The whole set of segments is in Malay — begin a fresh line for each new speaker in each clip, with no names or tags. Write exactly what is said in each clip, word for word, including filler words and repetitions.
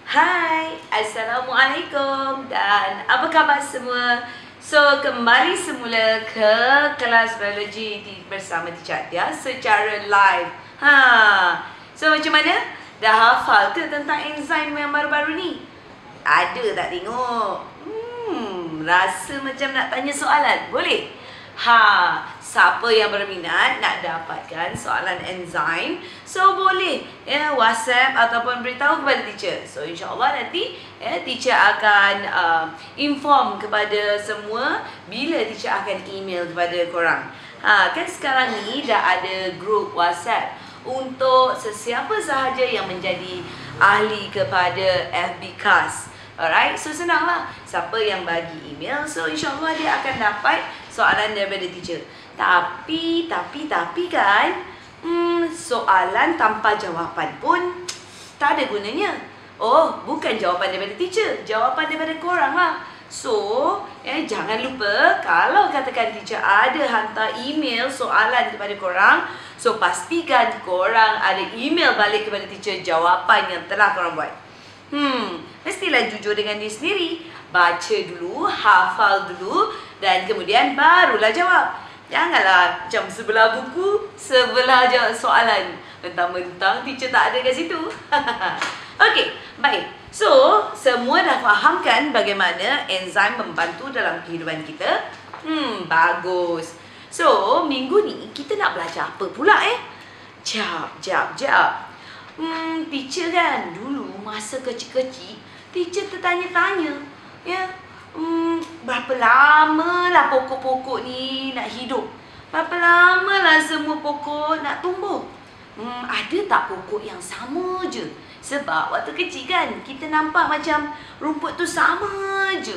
Hai, Assalamualaikum dan apa khabar semua? So, kembali semula ke kelas biologi bersama Teacher Atia secara live. Ha. So, macam mana? Dah hafal ke tentang enzim yang baru-baru ni? Ada tak tengok? Hmm, rasa macam nak tanya soalan. Boleh? Ha, siapa yang berminat nak dapatkan soalan enzim, so boleh ya WhatsApp ataupun beritahu kepada teacher. So insya-Allah nanti ya teacher akan uh, inform kepada semua bila teacher akan email kepada korang. Ha, kan sekarang ni dah ada grup WhatsApp untuk sesiapa sahaja yang menjadi ahli kepada F B C A S. Alright, so senanglah. Siapa yang bagi email, so insya-Allah dia akan dapat soalan daripada teacher. Tapi, tapi, tapi kan, hmm, soalan tanpa jawapan pun tak ada gunanya. Oh, bukan jawapan daripada teacher, jawapan daripada korang lah. So, eh, jangan lupa kalau katakan teacher ada hantar email soalan kepada korang, so pastikan korang ada email balik kepada teacher jawapan yang telah korang buat. Hmm, mestilah jujur dengan diri sendiri. Baca dulu, hafal dulu dan kemudian barulah jawab. Janganlah macam sebelah buku, sebelah jawab soalan. Mentang-mentang teacher tak ada kat situ. Okey, baik. So, semua dah faham kan bagaimana enzim membantu dalam kehidupan kita? Hmm, bagus. So, minggu ni kita nak belajar apa pula eh? Jap, jap, jap. Hmm, teacher kan dulu masa kecil-kecil, teacher tertanya-tanya, ya, hmm, berapa lama lah pokok-pokok ni nak hidup? Berapa lama lah semua pokok nak tumbuh? Hmm, ada tak pokok yang sama je? Sebab waktu kecil kan, kita nampak macam rumput tu sama je.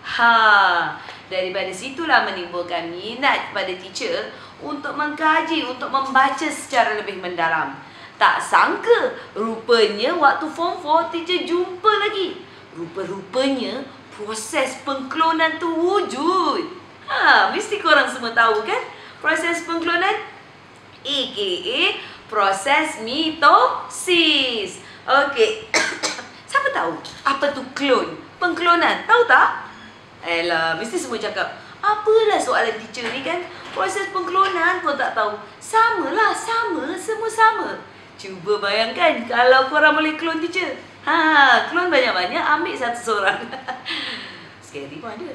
Ha, daripada situlah menimbulkan minat pada teacher untuk mengkaji, untuk membaca secara lebih mendalam. Tak sangka, rupanya waktu form four teacher jumpa lagi. Rupa-rupanya proses pengklonan tu wujud. Ha, mesti korang semua tahu kan? Proses pengklonan A K A proses mitosis. Okey. Siapa tahu apa tu klon? Pengklonan. Tahu tak? Elah, mesti semua cakap, apalah soalan teacher ni kan? Proses pengklonan pun tak tahu. Samalah, sama, semua sama. Cuba bayangkan kalau korang boleh klon teacher. Ha, klon banyak-banyak, ambil satu seorang. Scary pun ada.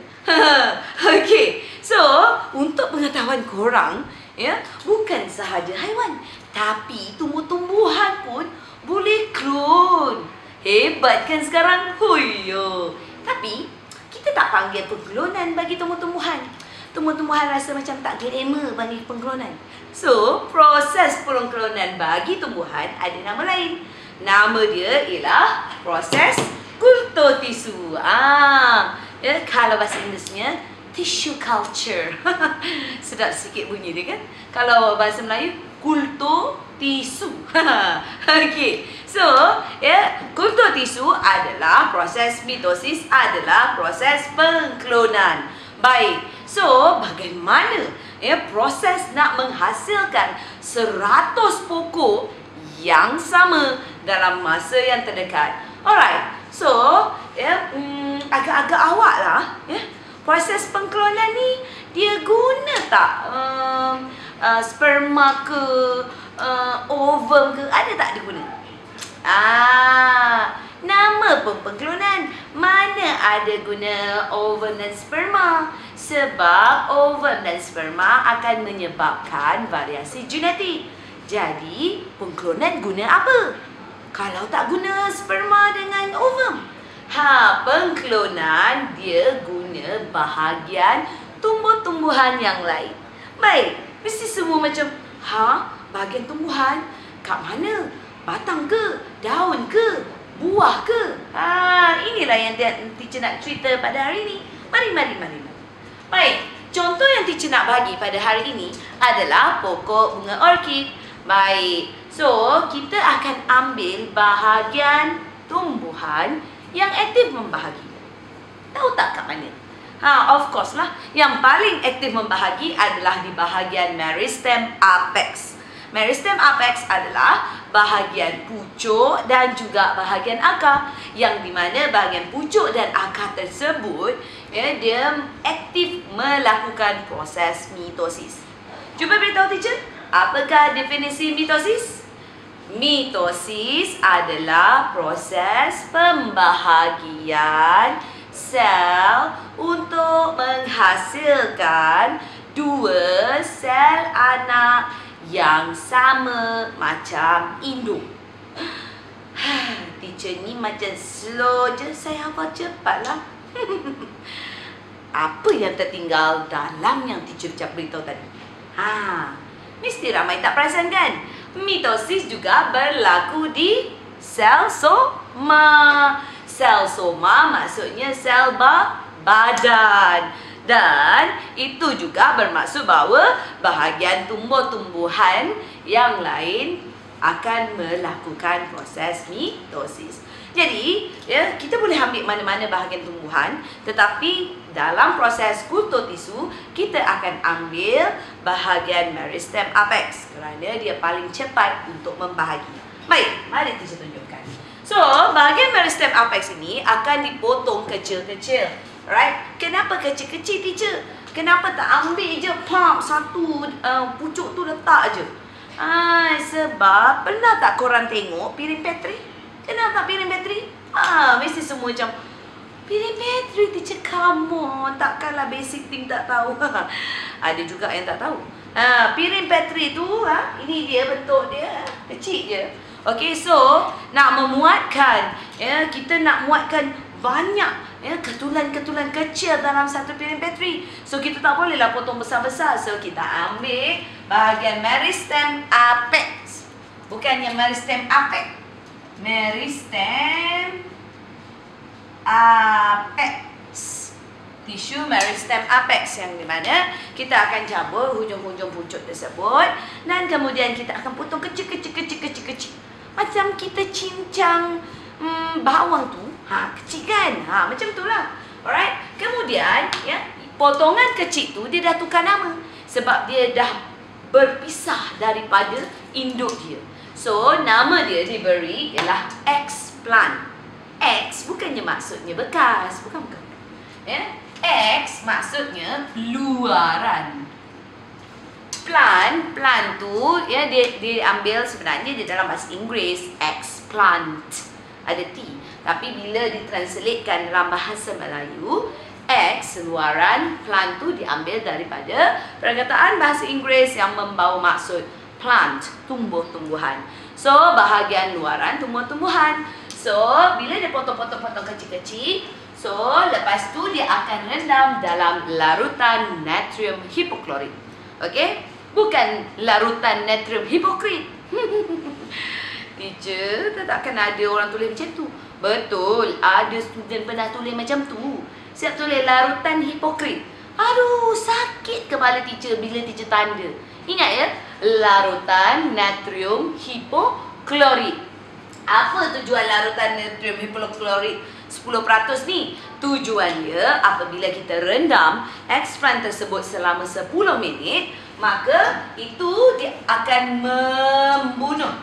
Okey. So, untuk pengetahuan korang, ya, bukan sahaja haiwan, tapi tumbuh-tumbuhan pun boleh klon. Hebat kan sekarang? Huyo. Tapi, kita tak panggil pengklonan bagi tumbuh-tumbuhan. Tumbuh-tumbuhan rasa macam tak glamour bagi pengklonan. So, proses pengklonan bagi tumbuhan ada nama lain. Nama dia ialah proses kultotisu. Ah, ya, kalau bahasa Inggerisnya tissue culture. Sedap sikit bunyi dia kan? Kalau bahasa Melayu kultotisu. Okey. So, ya, kultotisu adalah proses mitosis, adalah proses pengklonan. Baik. So, bagaimana ya proses nak menghasilkan seratus pokok yang sama dalam masa yang terdekat? Alright. So, ya hmm, agak-agak awak lah ya. Proses pengklonan ni dia guna tak um, uh, sperma ke uh, ovum ke? Ada tak dia guna? Ah, nama pun pengklonan. Mana ada guna ovum dan sperma? Sebab ovum dan sperma akan menyebabkan variasi genetik. Jadi, pengklonan guna apa? Kalau tak guna sperma dengan ovum? Ha, pengklonan dia guna bahagian tumbuh-tumbuhan yang lain. Baik, mesti semua macam, ha, bahagian tumbuhan kat mana? Batang ke? Daun ke? Buah ke? Ha, inilah yang teacher nak cerita pada hari ini. Mari, mari, mari. Baik, contoh yang teacher nak bagi pada hari ini adalah pokok bunga orkid. Baik, so kita akan ambil bahagian tumbuhan yang aktif membahagi. Tahu tak kat mana? Ha, of course lah, yang paling aktif membahagi adalah di bahagian meristem apex. Meristem apex adalah bahagian pucuk dan juga bahagian akar, yang di mana bahagian pucuk dan akar tersebut ya, dia aktif melakukan proses mitosis. Cuba beritahu teacher, apakah definisi mitosis? Mitosis adalah proses pembahagian sel untuk menghasilkan dua sel anak yang sama macam induk. Teacher ni macam slow je, saya hafal cepatlah. Apa yang tertinggal dalam yang teacher ucap beritahu tadi? Ha, mesti ramai tak perasan kan? Mitosis juga berlaku di sel soma. Sel soma maksudnya sel ba badan. Dan itu juga bermaksud bahawa bahagian tumbuh-tumbuhan yang lain akan melakukan proses mitosis. Jadi, ya, kita boleh ambil mana-mana bahagian tumbuhan, tetapi dalam proses kultur tisu, kita akan ambil bahagian meristem apex kerana dia paling cepat untuk membahagi. Baik, mari kita tunjukkan. So, bahagian meristem apex ini akan dipotong kecil-kecil. Right? Kenapa kecil-kecil, teacher? Kenapa tak ambil je pump satu uh, pucuk tu letak je? Ay, sebab pernah tak korang tengok piring Petri? Kenal tak piring Petri? Ah, mesti semua macam piring Petri, teacher, come on. Takkanlah basic thing tak tahu. Ada juga yang tak tahu. Ha, piring Petri tu, ha, ini dia bentuk dia, kecil je. Okay, so nak memuatkan, ya, kita nak muatkan banyak ya ketulan-ketulan kecil dalam satu piring Petri. So kita tak bolehlah potong besar-besar. So kita ambil bahagian meristem apex. Bukannya meristem apex. Meristem apex. Tisu meristem apex yang di mana kita akan cabut hujung-hujung pucuk tersebut dan kemudian kita akan potong kecil-kecil-kecil-kecil-kecil. Macam kita cincang hmm, bawang tu. Ha, kecil kan? Ha, macam itulah. Alright. Kemudian, ya, potongan kecil tu dia dah tukar nama sebab dia dah berpisah daripada induk dia. So, nama dia diberi ialah explant. X bukannya maksudnya bekas, bukan bukan. Ya. X maksudnya luaran. Plant, plant tu ya dia diambil sebenarnya di dalam bahasa Inggeris explant. Ada T. Tapi bila ditranslatekan dalam bahasa Melayu, X, luaran, plant tu diambil daripada perkataan bahasa Inggeris yang membawa maksud plant, tumbuh-tumbuhan. So, bahagian luaran tumbuh-tumbuhan. So, bila dia potong-potong-potong kecil-kecil, so, lepas tu dia akan rendam dalam larutan natrium hipoklorit. Okey? Bukan larutan natrium hipokrit. Teacher, takkan ada orang tulis macam tu. Betul, ada student pernah tulis macam tu. Siap tulis larutan hipokrit. Aduh, sakit kepala teacher bila teacher tanda. Ingat ya, larutan natrium hipoklorit. Apa tujuan larutan natrium hipoklorit sepuluh peratus ni? Tujuannya apabila kita rendam explant tersebut selama sepuluh minit, maka itu dia akan membunuh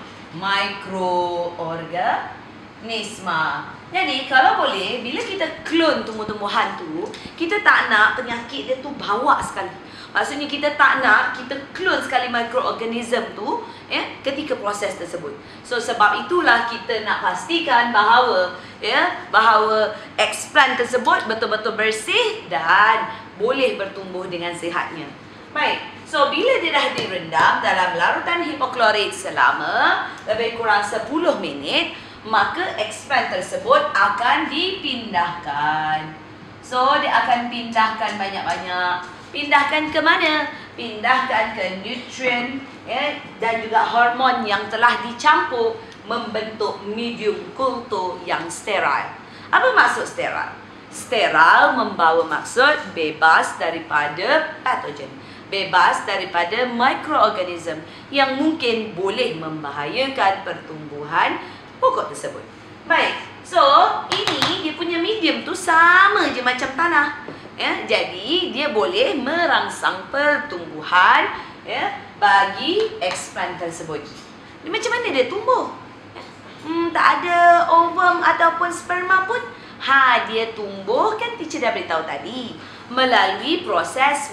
mikroorganisma. Jadi kalau boleh, bila kita clone tumbuh-tumbuhan tu, kita tak nak penyakit dia tu bawa sekali. Maksudnya kita tak nak kita clone sekali mikroorganism tu ya ketika proses tersebut. So sebab itulah kita nak pastikan bahawa ya bahawa explant tersebut betul-betul bersih dan boleh bertumbuh dengan sihatnya. Baik. So, bila dia dah direndam dalam larutan hipoklorit selama lebih kurang sepuluh minit, maka explant tersebut akan dipindahkan. So, dia akan pindahkan banyak-banyak. Pindahkan ke mana? Pindahkan ke nutrien ya, dan juga hormon yang telah dicampur membentuk medium kultur yang steril. Apa maksud steril? Steril membawa maksud bebas daripada patogen. Bebas daripada mikroorganism yang mungkin boleh membahayakan pertumbuhan pokok tersebut. Baik, so ini dia punya medium tu sama je macam tanah. Ya, jadi dia boleh merangsang pertumbuhan ya, bagi explant tersebut. Dia macam mana dia tumbuh? Hmm, tak ada ovum ataupun sperma pun. Ha, dia tumbuh, kan teacher dah beritahu tadi, melalui proses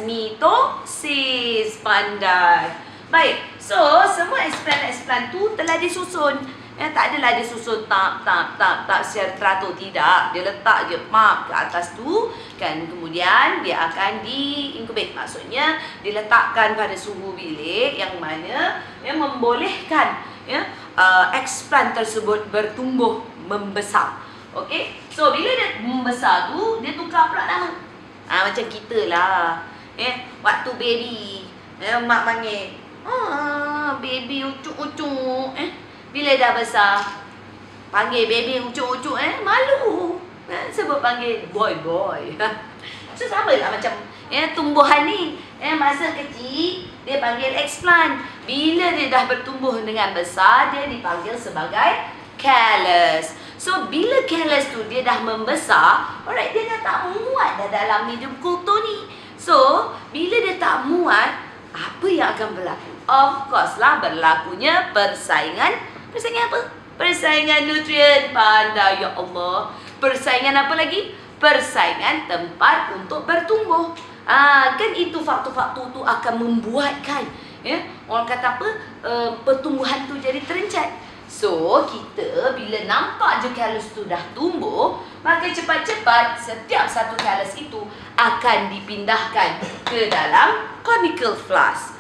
mitosis. Pandai. Baik, so semua explant-explant tu telah disusun. Ya, tak adalah dia susun tak, tak, tak, tak secara teratur. Tidak. Dia letak je map ke atas tu. Kan, kemudian dia akan di-incubate. Maksudnya, diletakkan pada suhu bilik yang mana yang membolehkan ya, uh, explant tersebut bertumbuh, membesar. Okey? So, bila dia membesar tu, dia tukar pula nama. Ha, macam kita lah. Eh, waktu baby. Eh, mak panggil. Ah, baby ucuk-ucuk. Eh, bila dah besar, panggil baby ucuk-ucuk, eh, malu. Eh, sebab panggil boy-boy. So, sama lah macam eh, tumbuhan ni. Eh, masa kecil, dia panggil explant. Bila dia dah bertumbuh dengan besar, dia dipanggil sebagai callus. So, bila callus tu dia dah membesar, alright, dia dah tak muat dah dalam medium kultur ni. So, bila dia tak muat, apa yang akan berlaku? Of course lah, berlakunya persaingan. Persaingan apa? Persaingan nutrien. Pandai, ya Allah. Persaingan apa lagi? Persaingan tempat untuk bertumbuh. Ah, kan itu faktor-faktor tu akan membuatkan, ya, orang kata apa? Uh, pertumbuhan tu jadi terencat. So, kita bila nampak je callus tu dah tumbuh, maka cepat-cepat setiap satu callus itu akan dipindahkan ke dalam conical flask.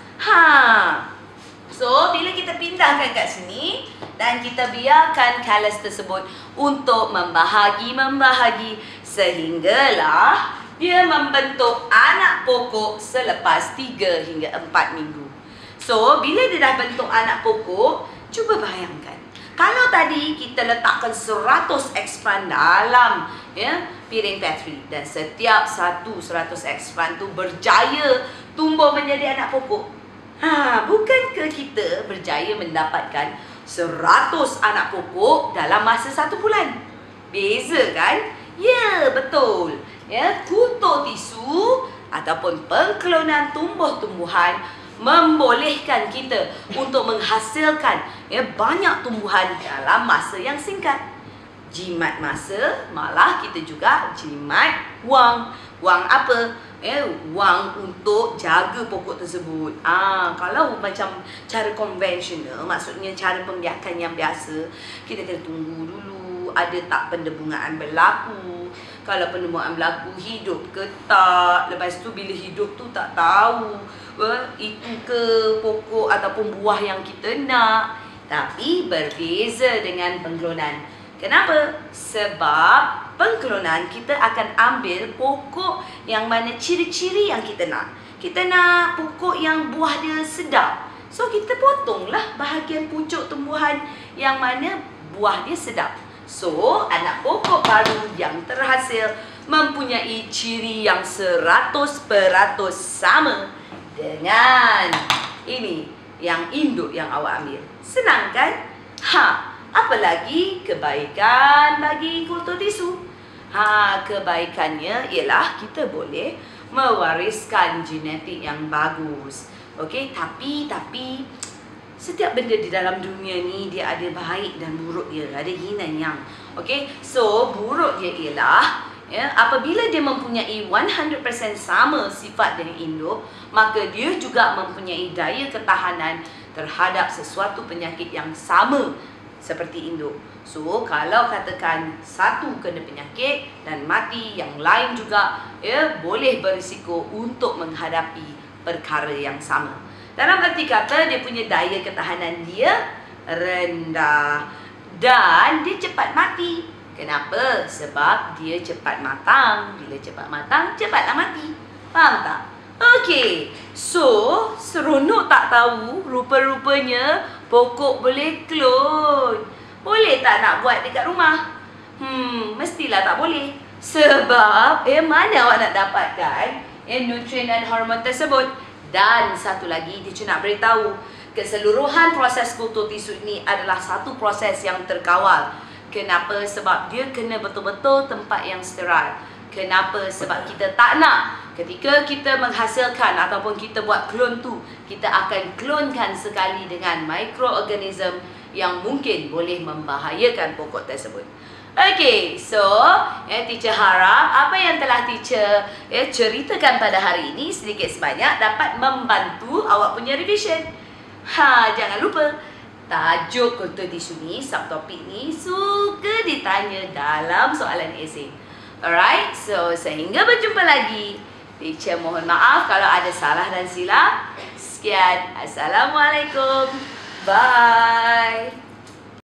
Ha. So, bila kita pindahkan kat sini dan kita biarkan callus tersebut untuk membahagi-membahagi sehinggalah dia membentuk anak pokok selepas tiga hingga empat minggu. So, bila dia dah bentuk anak pokok, cuba bayangkan. Kalau tadi kita letakkan seratus explant dalam ya, piring Petri dan setiap satu seratus explant tu berjaya tumbuh menjadi anak pokok. Ha, bukankah kita berjaya mendapatkan seratus anak pokok dalam masa satu bulan? Beza kan? Ya, betul. Ya, kultur tisu ataupun pengklonan tumbuh-tumbuhan membolehkan kita untuk menghasilkan ya, banyak tumbuhan dalam masa yang singkat. Jimat masa, malah kita juga jimat wang. Wang apa? Eh, wang untuk jaga pokok tersebut. Ah, kalau macam cara konvensional, maksudnya cara pembiakan yang biasa, kita kena tunggu dulu ada tak pendebungaan berlaku. Kalau pendebungaan berlaku, hidup ke tak. Lepas tu bila hidup tu tak tahu eh, itu ke pokok ataupun buah yang kita nak. Tapi berbeza dengan pengklonan. Kenapa? Sebab pengklonan kita akan ambil pokok yang mana ciri-ciri yang kita nak. Kita nak pokok yang buah dia sedap. So, kita potonglah bahagian pucuk tumbuhan yang mana buah dia sedap. So, anak pokok baru yang terhasil mempunyai ciri yang seratus peratus sama dengan ini yang induk yang awak ambil. Senang kan? Ha, apa lagi kebaikan bagi kultur tisu? Ha, kebaikannya ialah kita boleh mewariskan genetik yang bagus. Okey, tapi tapi setiap benda di dalam dunia ni dia ada baik dan buruk dia, ada yin dan yang. Okey, so buruk dia ialah ya, apabila dia mempunyai seratus peratus sama sifat dengan induk, maka dia juga mempunyai daya ketahanan terhadap sesuatu penyakit yang sama seperti induk. So, kalau katakan satu kena penyakit dan mati, yang lain juga ya boleh berisiko untuk menghadapi perkara yang sama. Dalam arti kata, dia punya daya ketahanan dia rendah dan dia cepat mati. Kenapa? Sebab dia cepat matang. Bila cepat matang, cepatlah mati. Faham tak? Okey. So, seronok tak tahu rupa-rupanya pokok boleh klon. Boleh tak nak buat dekat rumah? Hmm, mestilah tak boleh. Sebab, eh mana awak nak dapatkan eh, nutrien dan hormon tersebut? Dan satu lagi, teacher nak beritahu, keseluruhan proses kultur tisu ini adalah satu proses yang terkawal. Kenapa? Sebab dia kena betul-betul tempat yang sterile. Kenapa? Sebab kita tak nak ketika kita menghasilkan ataupun kita buat klon tu, kita akan klonkan sekali dengan mikroorganism yang mungkin boleh membahayakan pokok tersebut. Okay, so ya, teacher harap apa yang telah teacher ya, ceritakan pada hari ini sedikit sebanyak dapat membantu awak punya revision. Ha, jangan lupa tajuk kontradisu ni, subtopik ni suka ditanya dalam soalan esei. Alright, so sehingga berjumpa lagi. Teacher mohon maaf kalau ada salah dan silap. Sekian, Assalamualaikum. Bye.